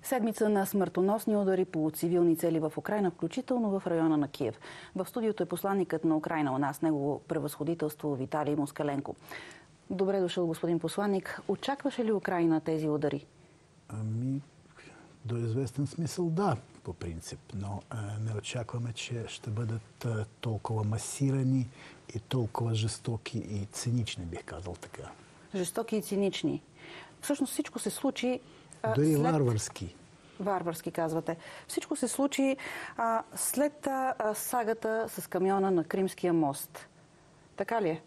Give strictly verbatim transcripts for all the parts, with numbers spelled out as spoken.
Седмица на смъртоносни удари по цивилни цели в Украйна, включително в района на Киев. В студиото е посланникът на Украйна у нас, негово превъзходителство Виталий Москаленко. Добре дошъл, господин посланник. Очакваше ли Украйна тези удари? Ами, до известен смисъл да, по принцип, но а, не очакваме, че ще бъдат а, толкова масирани и толкова жестоки и цинични, бих казал така. Жестоки и цинични. Всъщност всичко се случи... А, Дори след... варварски. Варварски, казвате. Всичко се случи а, след а, сагата с камиона на Кримския мост. Така ли е?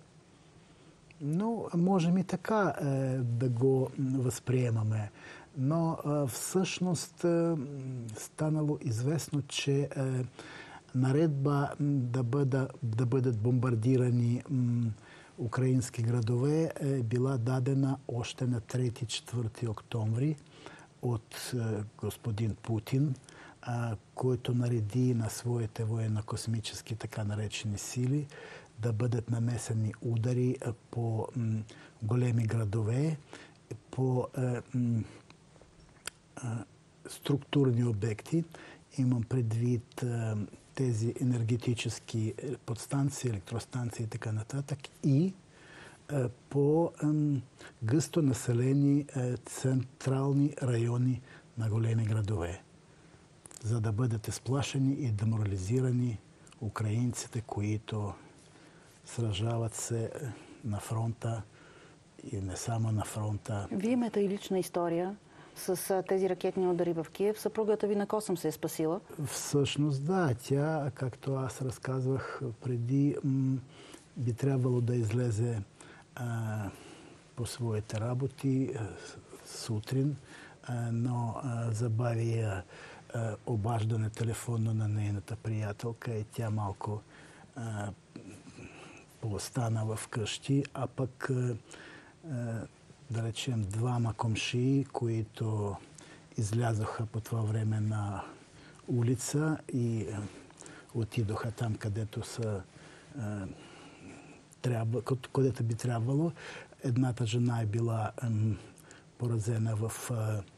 Ну, можем и така е, да го възприемаме. Но е, всъщност е, станало известно, че е, наредба да, бъда, да бъдат бомбардирани м, украински градове е била дадена още на трети-четвърти октомври от е, господин Путин, е, който нареди на своите военно-космически така наречени сили да бъдат нанесени удари по м, големи градове, по е, м, е, структурни обекти. Имам предвид е, тези енергетически подстанции, електростанции и така нататък, и е, по е, гъсто населени е, централни райони на големи градове, за да бъдат изплашени и деморализирани украинците, които сражават се на фронта и не само на фронта. Вие имате и лична история с тези ракетни удари в Киев. Съпругата ви на косъм се е спасила. Всъщност да, тя, както аз разказвах преди, би трябвало да излезе а, по своите работи а, сутрин, а, но а, забави а, обаждане телефонно на нейната приятелка и тя малко а, остана в къщи, а пък, да речем, двама комшии, които излязоха по това време на улица и отидоха там, където са трябва, където би трябвало. Едната жена е била поразена в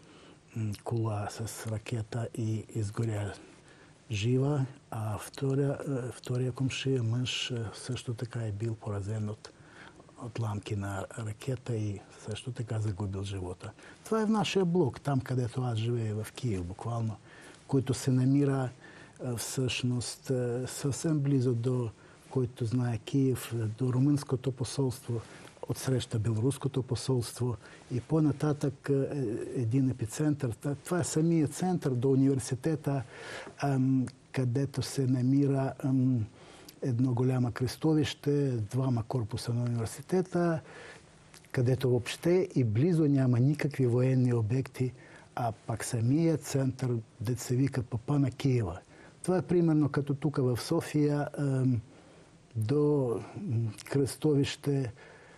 кола с ракета и изгоря жива, а втория, втория комшия мъж също така е бил поразен от отламки на ракета и също така загубил живота. Това е в нашия блок, там където аз живея, в Киев буквално, който се намира всъщност съвсем близо до, който знае Киев, до румънското посолство, отсреща белоруското посолство и по-нататък един епицентър. Това е самия център до университета, където се намира едно голямо кръстовище, двама корпуса на университета, където въобще и близо няма никакви военни обекти, а пак самия център, дето се вика Попа на Киева. Това е примерно като тук в София до кръстовище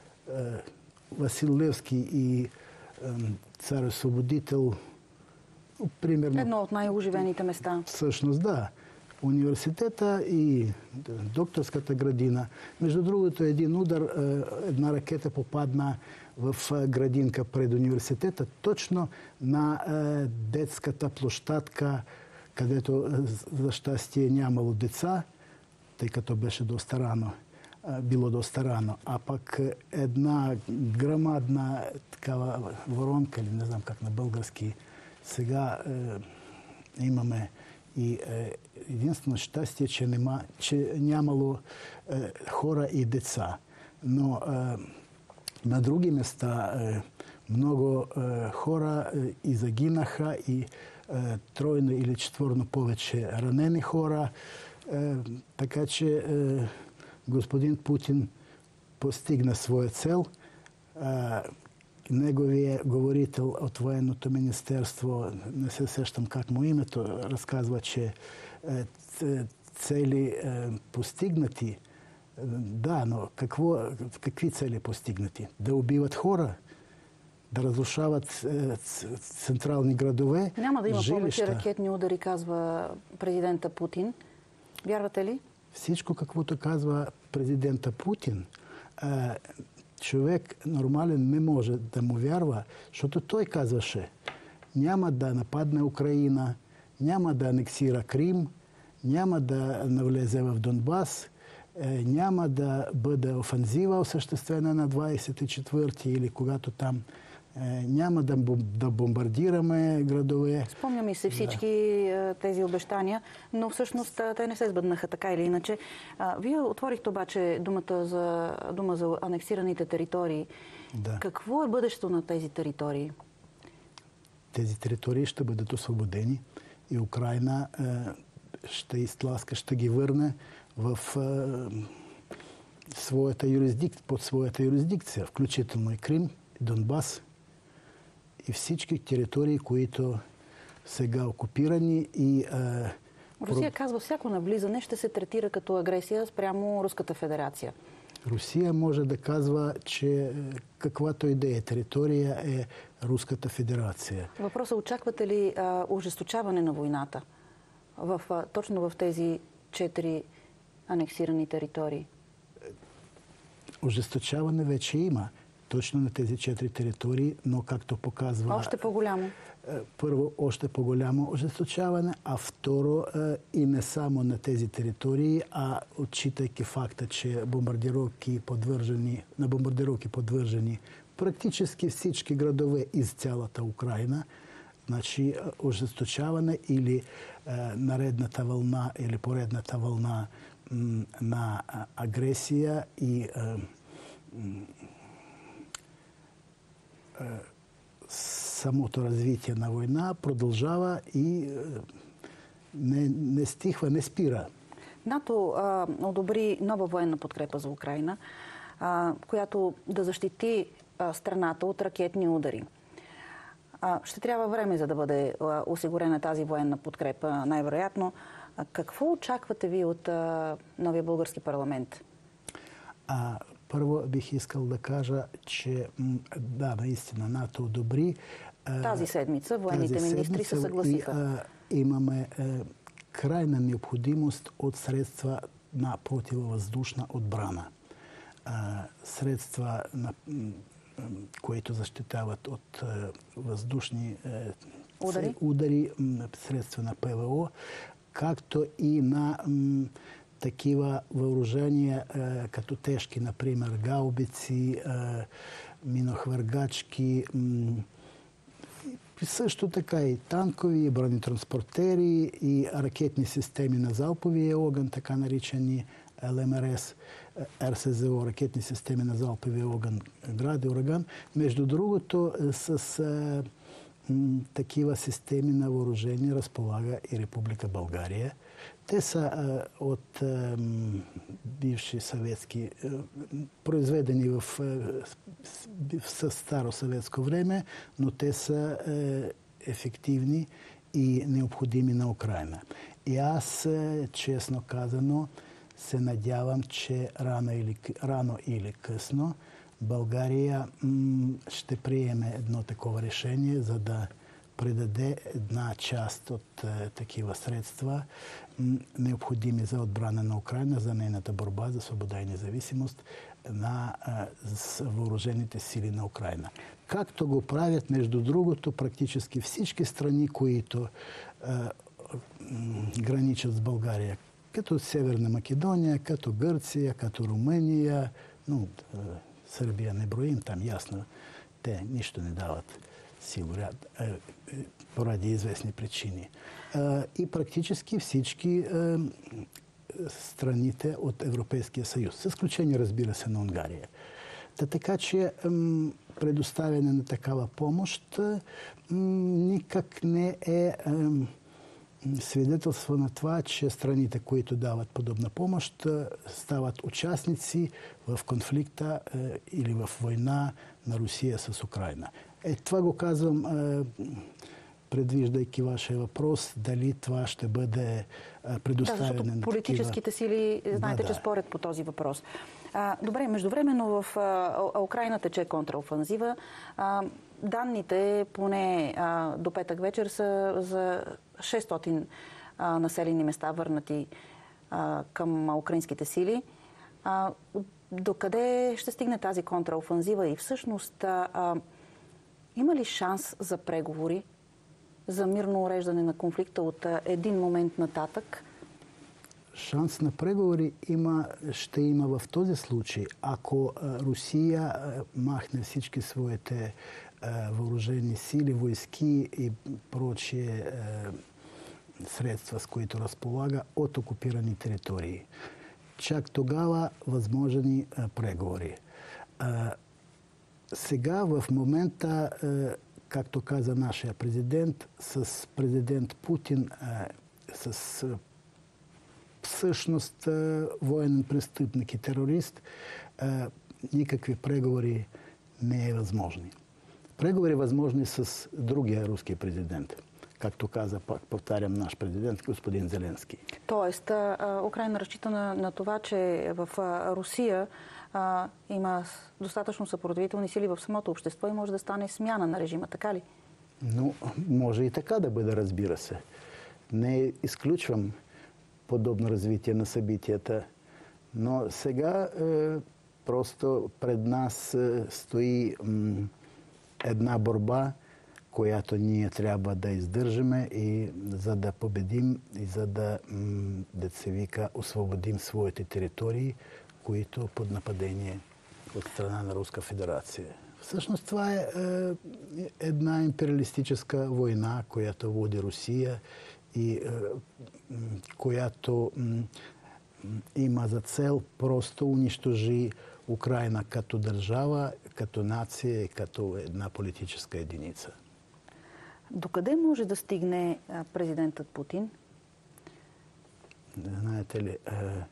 Васил Левски и цар Освободител. Примерно, едно от най-оживените места. Всъщност, да. Университета и докторската градина. Между другото, един удар, една ракета попадна в градинка пред университета, точно на детската площадка, където за щастие нямало деца, тъй като беше доста рано. Било доста рано. А пък една грамадна такава воронка, или не знам как на български, сега е, имаме и е, единствено щастие, че, нема, че нямало е, хора и деца. Но е, на други места е, много е, хора е, и загинаха, и е, тройно или четворно повече ранени хора. Е, така че е, господин Путин постигна своя цел. Неговият говорител от военното министерство, не се сещам как му името, разказва, че цели постигнати. Да, но какво, какви цели постигнати? Да убиват хора, да разрушават централни градове, няма да има жилища. Повече ракетни удари, казва президента Путин. Вярвате ли? Всичко, каквото казва президента Путин, човек нормален не може да му вярва, защото той казваше, няма да нападне Украина, няма да анексира Крим, няма да навлезе в Донбас, няма да бъде офанзива осъществена на двадесет и четвърти или когато там няма да, да бомбардираме градове. Спомняме се всички да. тези обещания, но всъщност те не се сбъднаха така или иначе. Вие отворихте обаче думата за, дума за анексираните територии. Да. Какво е бъдещето на тези територии? Тези територии ще бъдат освободени и Украина е, ще изтласка, ще ги върне в е, своята юрисдикция, под своята юрисдикция, включително и Крим, и Донбас и всички територии, които сега окупирани и е, Русия казва, всяко навлизане ще се третира като агресия спрямо Руската федерация. Русия може да казва, че каквато и да е територия е Руската федерация. Въпросът, очаквате ли а, ожесточаване на войната в, а, точно в тези четири анексирани територии? Ожесточаване вече има. Точно на тези четири територии, но както показва... Още по-голямо. Първо, още по-голямо ожесточаване, а второ и не само на тези територии, а отчитайки факта, че бомбардировки подвържени, на бомбардировки подвържени практически всички градове из цялата Украина, значи ожесточаване или е, наредната вълна или поредната вълна м, на агресия и е, е, самото развитие на война продължава и не, не стихва, не спира. НАТО а, одобри нова военна подкрепа за Украина, а, която да защити а, страната от ракетни удари. А, ще трябва време, за да бъде а, осигурена тази военна подкрепа, най-вероятно. А какво очаквате ви от а, новия български парламент? А, първо бих искал да кажа, че да, наистина НАТО одобри. Тази седмица военните тази министри седмица се съгласиха. И, а, имаме а, крайна необходимост от средства на противовъздушна отбрана. А, средства, на, които защитават от а, въздушни а, удари? удари, средства на ПВО, както и на м, такива въоръжения, а, като тежки, например, гаубици, а, минохвъргачки, м, също така и танкови, и бронетранспортери, и ракетни системи на залповия огън, така наричани Ел Ем Ер Ес, Ер Се Зо О, ракетни системи на залповия огън, Град и Ураган. Между другото, с а, м, такива системи на въоръжение разполага и Република България. Те са а, от а, бивши съветски, а, произведени в, а, в старо съветско време, но те са а, ефективни и необходими на Украина. И аз, а, честно казано, се надявам, че рано или, рано или късно България м, ще приеме едно такова решение, за да предаде една част от е, такива средства, м, необходими за отбрана на Украина, за нейната борба за свобода и независимост на е, въоръжените сили на Украина. Както го правят, между другото, практически всички страни, които е, м, граничат с България, като Северна Македония, като Гърция, като Румъния, ну, е, Сърбия не броим, там ясно, те нищо не дават. Сигурно, поради известни причини. И практически всички страните от Европейския съюз, с изключение, разбира се, на Унгария. Та така че предоставяне на такава помощ никак не е свидетелство на това, че страните, които дават подобна помощ, стават участници в конфликта или в война на Русия с Украина. Е, това го казвам, предвиждайки вашия въпрос, дали това ще бъде предоставяне да, на такива... Политическите сили, знаете, да, че да. спорят по този въпрос. А, добре, междувременно в а, Украина тече контраофанзива. А, данните, поне а, до петък вечер, са за шестстотин а, населени места върнати а, към украинските сили. А, докъде ще стигне тази контраофанзива и всъщност а, има ли шанс за преговори за мирно уреждане на конфликта от един момент нататък? Шанс на преговори има, ще има в този случай, ако Русия махне всички своите въоръжени сили, войски и прочие средства, с които разполага от окупирани територии. Чак тогава възможни преговори. Сега в момента, както каза нашия президент, с президент Путин, с всъщност военен престъпник и терорист, никакви преговори не е възможни. Преговори възможни с другия руски президент. Както каза, пак повтарям, наш президент, господин Зеленски. Тоест, Украйна разчита на, на това, че в Русия а, има достатъчно съпротивителни сили в самото общество и може да стане смяна на режима, така ли? Ну, може и така да бъде, разбира се. Не изключвам подобно развитие на събитията, но сега е, просто пред нас е, стои м, една борба, която ние трябва да издържаме, и за да победим и за да, да се вика, освободим своите територии, които под нападение от страна на Руска федерация. Всъщност това е, е една империалистическа война, която води Русия и е, която м, има за цел просто унищожи Украйна като държава, като нация и като една политическа единица. Докъде може да стигне президентът Путин? Знаете ли, е,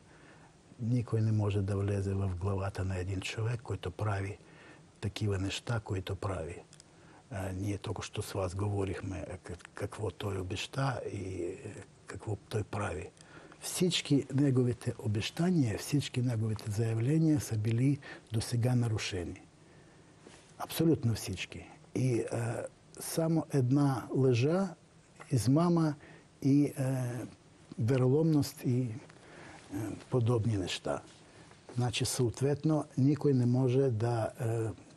никой не може да влезе в главата на един човек, който прави такива неща, които прави. Е, ние току що с вас говорихме какво той обеща и какво той прави. Всички неговите обещания, всички неговите заявления са били досега нарушени. Абсолютно всички. И е, само една лъжа, измама и е, вероломност и е, подобни неща. Значи, съответно, никой не може да е,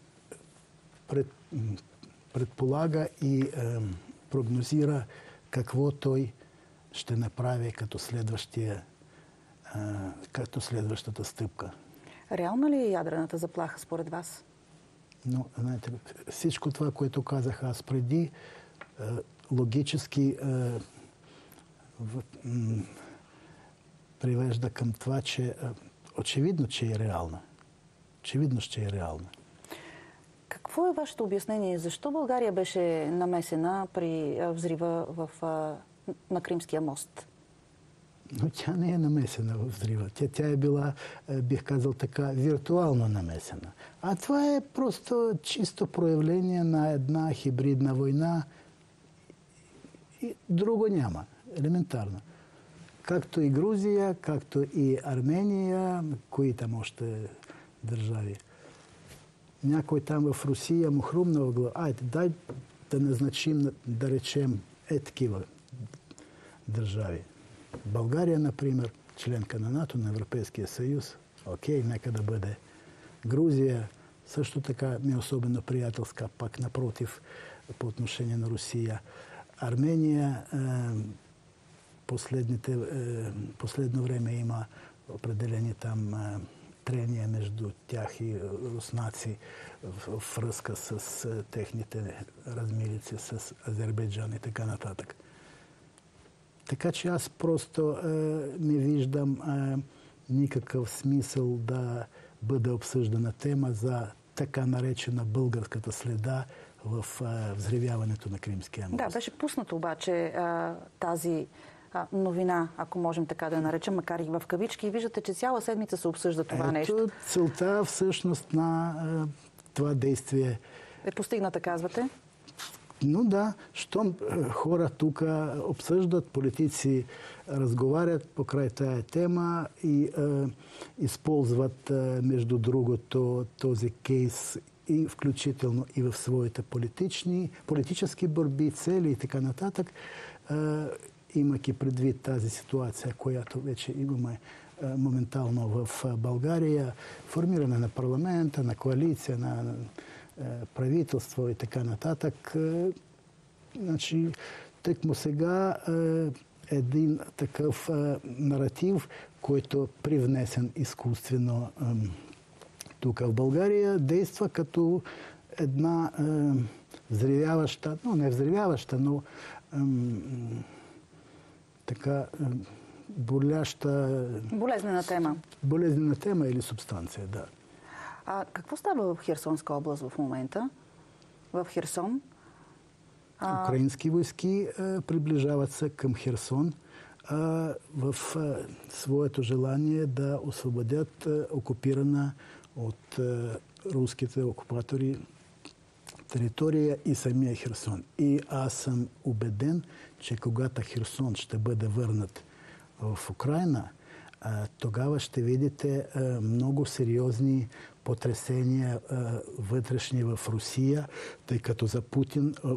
пред, предполага и е, прогнозира какво той ще направи като, следващия, е, като следващата стъпка. Реална ли е ядрената заплаха според вас? Но, знаете, всичко това, което казах аз преди, логически привежда към това, че очевидно, че е реална. Очевидно, че е реална. Какво е вашето обяснение? Защо България беше намесена при взрива в, на Кримския мост? Но тя не е намесена в взрива. Тя, тя е била, бих казал така, виртуално намесена. А това е просто чисто проявление на една хибридна война. И друго няма. Елементарно. Както и Грузия, както и Армения, кои там още държави. Някой там в Русия му хрумна в глава. Айде, дай да назначим, да речем, е такива държави. България, например, членка на НАТО, на Европейския съюз. Окей, нека да бъде. Грузия също така не особено приятелска, пак напротив, по отношение на Русия. Армения е, последните, е, последно време има определени там е, трения между тях и руснаци в, в връзка с е, техните размилици с Азербайджан и така нататък. Така че аз просто е, не виждам е, никакъв смисъл да бъде обсъждана тема за така наречена българската следа в е, взривяването на Кримския мост. Да, беше пуснато обаче е, тази е, новина, ако можем така да я наречем, макар и в кавички. И виждате, че цяла седмица се обсъжда това Ето, нещо. Целта всъщност на е, това действие е постигната, казвате? Но да, щом хора тук обсъждат, политици разговарят покрай тая тема и е, използват, е, между другото, този кейс и включително и в своите политични, политически борби, цели и така нататък, е, имайки предвид тази ситуация, която вече имаме е, моментално в България, формиране на парламента, на коалиция, на, на правителство и така нататък. Значи, тъкмо сега е един такъв е, наратив, който е привнесен изкуствено е, тук в България, действа като една е, взривяваща, ну не взривяваща, но е, така е, боляща... Болезнена тема. Болезнена тема или субстанция, да. А какво става в Херсонска област в момента? В Херсон? А... Украински войски а, приближават се към Херсон а, в а, своето желание да освободят а, окупирана от а, руските окупатори територия и самия Херсон. И аз съм убеден, че когато Херсон ще бъде върнат в Украина, а, тогава ще видите а, много сериозни потресения а, вътрешни в Русия, тъй като за Путин а,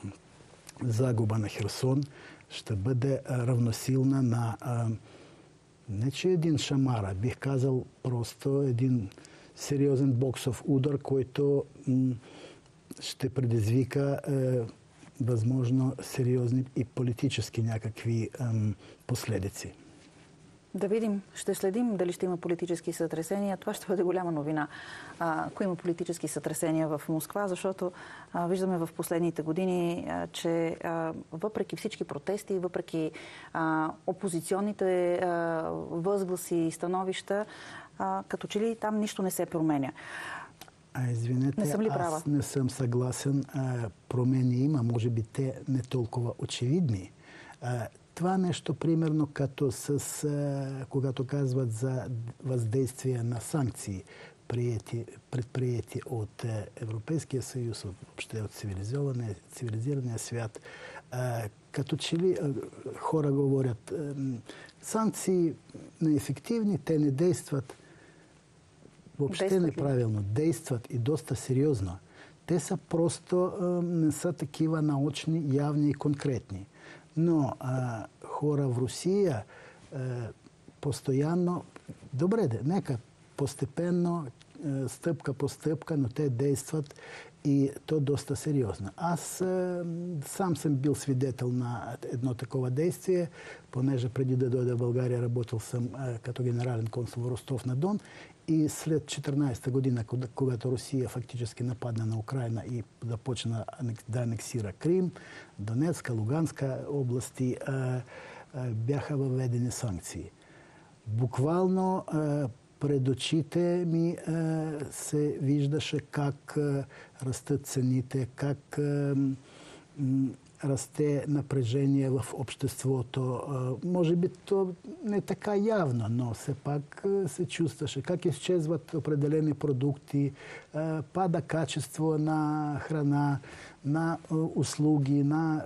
загуба на Херсон ще бъде а, равносилна на а, не че един шамара, бих казал просто един сериозен боксов удар, който м, ще предизвика е, възможно сериозни и политически някакви е, последици. Да видим, ще следим дали ще има политически сътресения. Това ще бъде голяма новина, ако има политически сътресения в Москва, защото а, виждаме в последните години, а, че а, въпреки всички протести, въпреки а, опозиционните а, възгласи и становища, а, като че ли там нищо не се променя. А, извинете, не съм ли аз права? не съм съгласен. А, промени има, може би те не толкова очевидни. А, това нещо, примерно, като с, а, когато казват за въздействие на санкции, приети, предприети от а, Европейския съюз, въобще от цивилизирания, цивилизирания свят, а, като че ли а, хора говорят, а, санкции неефективни, те не действат. Въобще Действат неправилно. Действат и доста сериозно. Те са просто а, не са такива научни, явни и конкретни. Но а, хора в Русия а, постоянно, добре, де, нека постепенно, а, стъпка по стъпка, но те действат и то доста сериозно. Аз а, сам съм бил свидетел на едно такова действие, понеже преди да дойда в България работил съм а, като генерален консул в Ростов-на-Дон. И след четиринадесета година, когато Русия фактически нападна на Украина и започна да анексира Крим, Донецка, Луганска области, бяха въведени санкции. Буквално пред очите ми се виждаше как растат цените, как расте напрежение в обществото. Може би то не така явно, но все пак се чувстваше как изчезват определени продукти, пада качество на храна, на услуги, на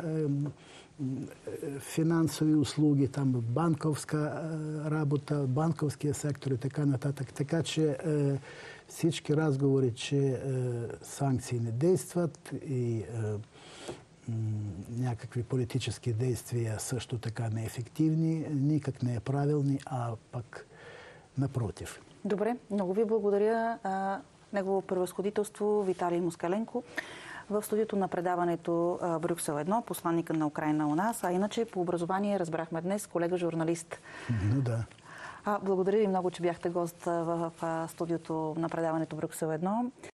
финансови услуги, там банковска работа, банковския сектор и така нататък. Така че всички разговори, че санкции не действат и някакви политически действия също така неефективни, никак не е правилни, а пък напротив. Добре, много ви благодаря. Негово превъзходителство Виталий Москаленко в студиото на предаването Брюксел едно, посланника на Украина у нас, а иначе по образование разбрахме днес колега журналист. Ну да. Благодаря ви много, че бяхте гост в студиото на предаването Брюксел едно.